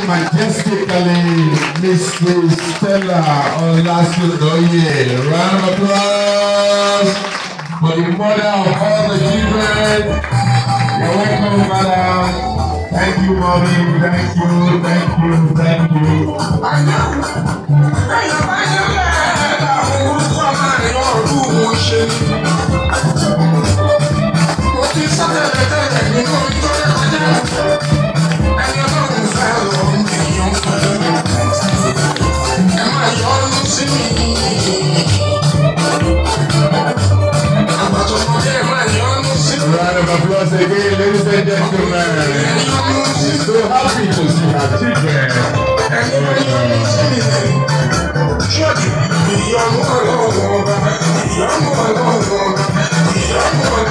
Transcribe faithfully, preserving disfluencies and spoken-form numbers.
majestically Missus Stella Olasudoye. Round of applause for the mother of all the children. You're welcome, madam. Thank you, mommy. Thank you, thank you, thank you. Round of applause again, ladies and gentlemen. We're so happy to see our children. Uh,